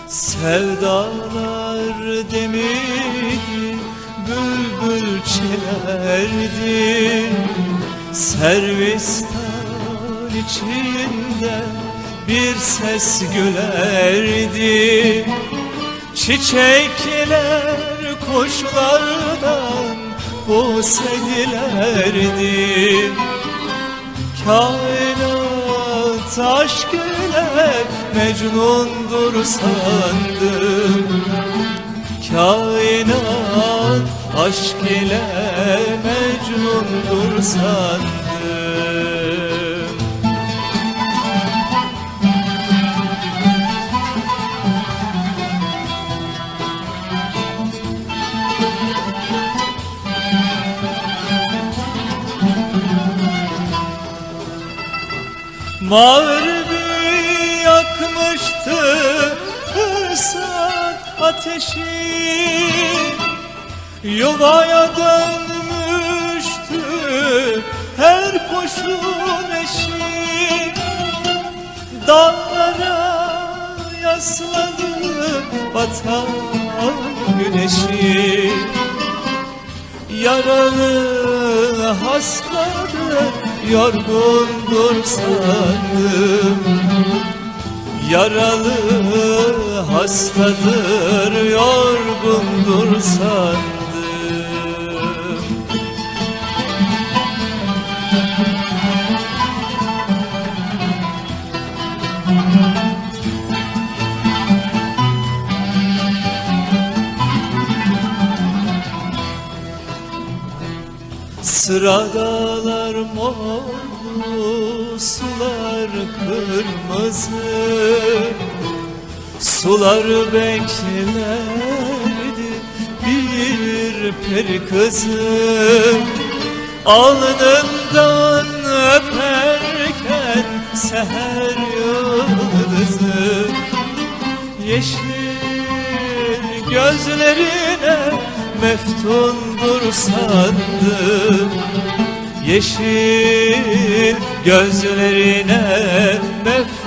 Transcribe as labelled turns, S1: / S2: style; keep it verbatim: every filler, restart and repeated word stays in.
S1: Sevdalar demiri bülbül çelerdi, servistan içinde bir ses gülerdi. Çiçekler kuşlardan buz edilerdi. Kainat aşk ile Mecnun'dur sandım. Kainat aşk ile Mecnun'dur sandım. Mağribi yakmıştı fırsat ateşi, yuvaya dönmüştü her kuşun eşi. Dağlara yasladı batan güneşi, yaralı hastadır, yorgundur sandım. Yaralı hastadır, yorgundur sandım. Sıradalar morlu, sular kırmızı. Sular beklerdi bir peri kızı. Alnından öperken seher yıldızı. Yeşil gözlerine meftundur sandım. Yeşil gözlerine meftundur